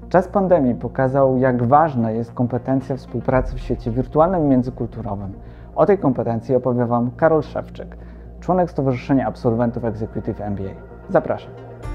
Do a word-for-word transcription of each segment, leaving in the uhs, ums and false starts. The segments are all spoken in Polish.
Czas pandemii pokazał, jak ważna jest kompetencja współpracy w świecie wirtualnym i międzykulturowym. O tej kompetencji opowie Wam Karol Szewczyk, członek Stowarzyszenia Absolwentów Executive M B A. Zapraszam.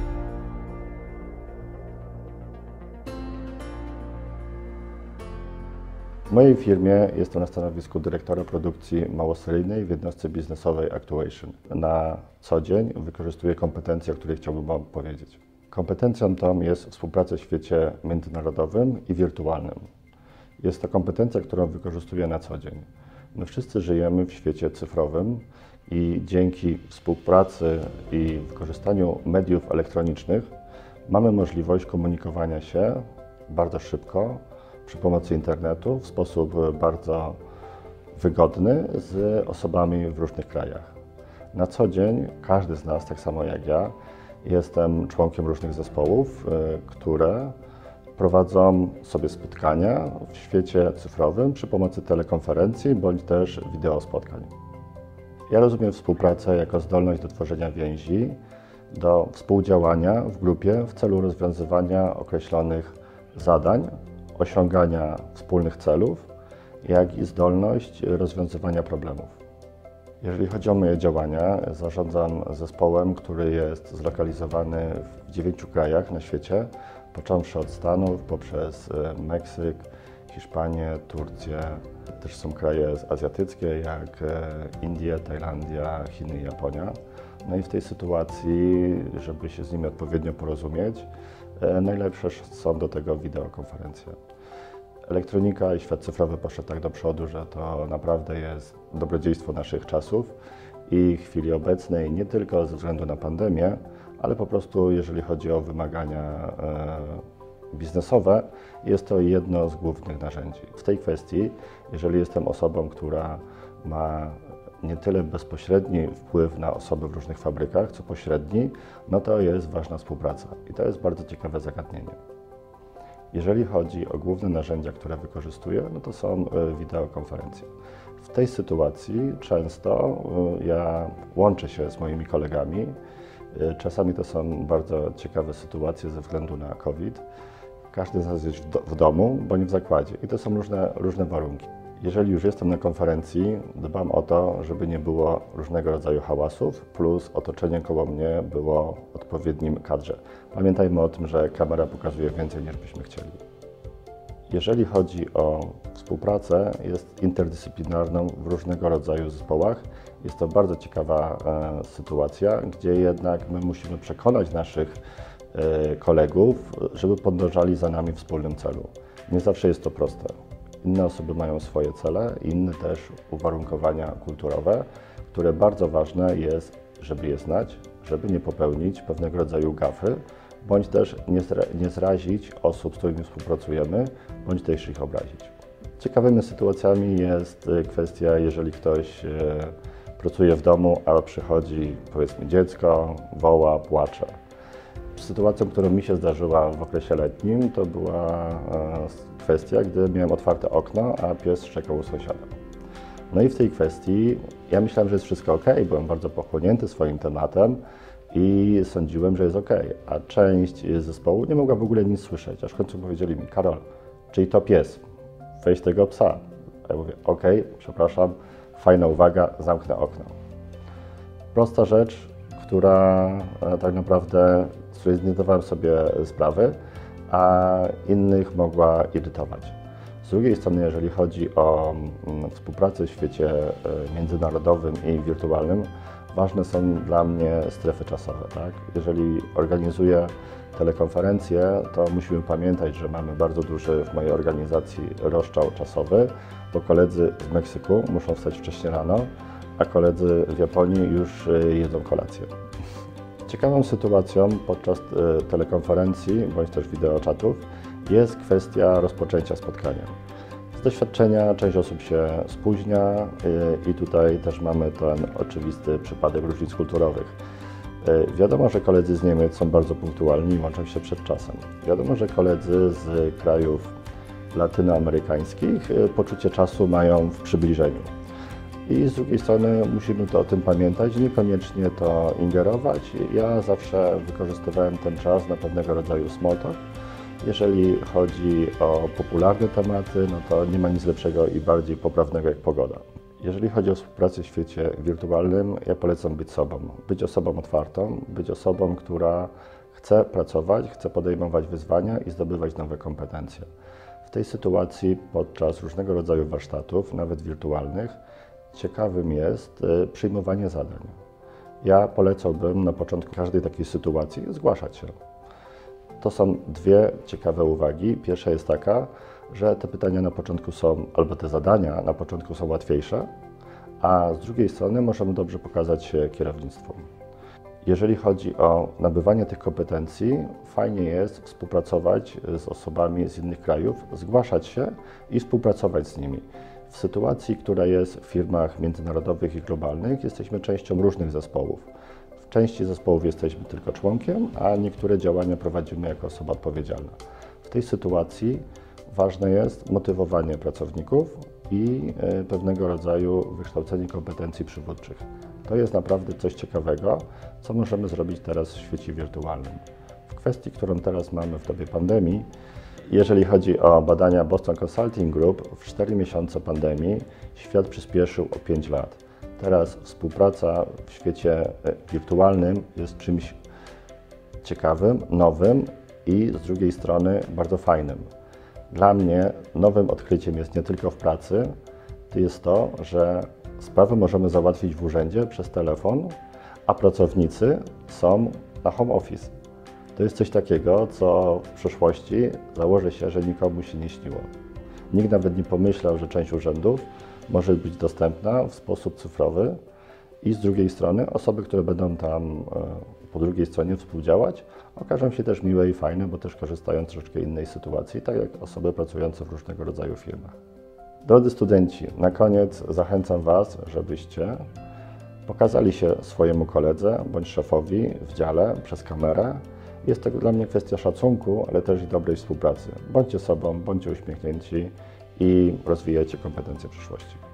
W mojej firmie jestem na stanowisku dyrektora produkcji małoseryjnej w jednostce biznesowej Actuation. Na co dzień wykorzystuję kompetencje, o których chciałbym Wam powiedzieć. Kompetencją tą jest współpraca w świecie międzynarodowym i wirtualnym. Jest to kompetencja, którą wykorzystuję na co dzień. My wszyscy żyjemy w świecie cyfrowym i dzięki współpracy i wykorzystaniu mediów elektronicznych mamy możliwość komunikowania się bardzo szybko przy pomocy internetu w sposób bardzo wygodny z osobami w różnych krajach. Na co dzień każdy z nas, tak samo jak ja, jestem członkiem różnych zespołów, które prowadzą sobie spotkania w świecie cyfrowym przy pomocy telekonferencji bądź też wideo spotkań. Ja rozumiem współpracę jako zdolność do tworzenia więzi, do współdziałania w grupie w celu rozwiązywania określonych zadań, osiągania wspólnych celów, jak i zdolność rozwiązywania problemów. Jeżeli chodzi o moje działania, zarządzam zespołem, który jest zlokalizowany w dziewięciu krajach na świecie, począwszy od Stanów, poprzez Meksyk, Hiszpanię, Turcję. Też są kraje azjatyckie, jak Indie, Tajlandia, Chiny i Japonia. No i w tej sytuacji, żeby się z nimi odpowiednio porozumieć, najlepsze są do tego wideokonferencje. Elektronika i świat cyfrowy poszedł tak do przodu, że to naprawdę jest dobrodziejstwo naszych czasów i chwili obecnej, nie tylko ze względu na pandemię, ale po prostu jeżeli chodzi o wymagania e, biznesowe, jest to jedno z głównych narzędzi. W tej kwestii, jeżeli jestem osobą, która ma nie tyle bezpośredni wpływ na osoby w różnych fabrykach, co pośredni, no to jest ważna współpraca i to jest bardzo ciekawe zagadnienie. Jeżeli chodzi o główne narzędzia, które wykorzystuję, no to są wideokonferencje. W tej sytuacji często ja łączę się z moimi kolegami. Czasami to są bardzo ciekawe sytuacje ze względu na COVID. Każdy z nas jest w, do, w domu bądź w zakładzie i to są różne, różne warunki. Jeżeli już jestem na konferencji, dbam o to, żeby nie było różnego rodzaju hałasów, plus otoczenie koło mnie było w odpowiednim kadrze. Pamiętajmy o tym, że kamera pokazuje więcej niż byśmy chcieli. Jeżeli chodzi o współpracę, jest interdyscyplinarną w różnego rodzaju zespołach. Jest to bardzo ciekawa e, sytuacja, gdzie jednak my musimy przekonać naszych e, kolegów, żeby podążali za nami w wspólnym celu. Nie zawsze jest to proste. Inne osoby mają swoje cele, inne też uwarunkowania kulturowe, które bardzo ważne jest, żeby je znać, żeby nie popełnić pewnego rodzaju gafy, bądź też nie, zra nie zrazić osób, z którymi współpracujemy, bądź też ich obrazić. Ciekawymi sytuacjami jest kwestia, jeżeli ktoś e, pracuje w domu, a przychodzi, powiedzmy, dziecko, woła, płacze. Sytuacją, która mi się zdarzyła w okresie letnim, to była e, kwestia, gdy miałem otwarte okno, a pies szczekał u sąsiada. No i w tej kwestii ja myślałem, że jest wszystko ok, byłem bardzo pochłonięty swoim tematem i sądziłem, że jest ok, a część zespołu nie mogła w ogóle nic słyszeć, aż w końcu powiedzieli mi: Karol, czyli to pies, weź tego psa. A ja mówię: ok, przepraszam, fajna uwaga, zamknę okno. Prosta rzecz, która e, tak naprawdę, z której nie zdawałem sobie sprawy, a innych mogła irytować. Z drugiej strony, jeżeli chodzi o mm, współpracę w świecie y, międzynarodowym i wirtualnym, ważne są dla mnie strefy czasowe. Tak? Jeżeli organizuję telekonferencję, to musimy pamiętać, że mamy bardzo duży w mojej organizacji rozstrzał czasowy, bo koledzy z Meksyku muszą wstać wcześnie rano, a koledzy w Japonii już y, jedzą kolację. Ciekawą sytuacją podczas y, telekonferencji bądź też wideoczatów jest kwestia rozpoczęcia spotkania. Z doświadczenia część osób się spóźnia y, i tutaj też mamy ten oczywisty przypadek różnic kulturowych. Y, wiadomo, że koledzy z Niemiec są bardzo punktualni i łączą się przed czasem. Wiadomo, że koledzy z krajów latynoamerykańskich y, poczucie czasu mają w przybliżeniu. I z drugiej strony musimy to o tym pamiętać, niekoniecznie to ingerować. Ja zawsze wykorzystywałem ten czas na pewnego rodzaju small talk, Jeżeli chodzi o popularne tematy, no to nie ma nic lepszego i bardziej poprawnego jak pogoda. Jeżeli chodzi o współpracę w świecie wirtualnym, ja polecam być sobą. Być osobą otwartą, być osobą, która chce pracować, chce podejmować wyzwania i zdobywać nowe kompetencje. W tej sytuacji podczas różnego rodzaju warsztatów, nawet wirtualnych, ciekawym jest przyjmowanie zadań. Ja polecałbym na początku każdej takiej sytuacji zgłaszać się. To są dwie ciekawe uwagi. Pierwsza jest taka, że te pytania na początku są, albo te zadania na początku są łatwiejsze, a z drugiej strony możemy dobrze pokazać się kierownictwu. Jeżeli chodzi o nabywanie tych kompetencji, fajnie jest współpracować z osobami z innych krajów, zgłaszać się i współpracować z nimi. W sytuacji, która jest w firmach międzynarodowych i globalnych, jesteśmy częścią różnych zespołów. W części zespołów jesteśmy tylko członkiem, a niektóre działania prowadzimy jako osoba odpowiedzialna. W tej sytuacji ważne jest motywowanie pracowników i pewnego rodzaju wykształcenie kompetencji przywódczych. To jest naprawdę coś ciekawego, co możemy zrobić teraz w świecie wirtualnym. W kwestii, którą teraz mamy w dobie pandemii, jeżeli chodzi o badania Boston Consulting Group, w cztery miesiące pandemii świat przyspieszył o pięć lat. Teraz współpraca w świecie wirtualnym jest czymś ciekawym, nowym i z drugiej strony bardzo fajnym. Dla mnie nowym odkryciem jest nie tylko w pracy, to jest to, że sprawy możemy załatwić w urzędzie przez telefon, a pracownicy są na home office. To jest coś takiego, co w przyszłości założę się, że nikomu się nie śniło. Nikt nawet nie pomyślał, że część urzędów może być dostępna w sposób cyfrowy i z drugiej strony osoby, które będą tam po drugiej stronie współdziałać, okażą się też miłe i fajne, bo też korzystają z troszeczkę innej sytuacji, tak jak osoby pracujące w różnego rodzaju firmach. Drodzy studenci, na koniec zachęcam Was, żebyście pokazali się swojemu koledze bądź szefowi w dziale przez kamerę. Jest to dla mnie kwestia szacunku, ale też i dobrej współpracy. Bądźcie sobą, bądźcie uśmiechnięci i rozwijajcie kompetencje przyszłości.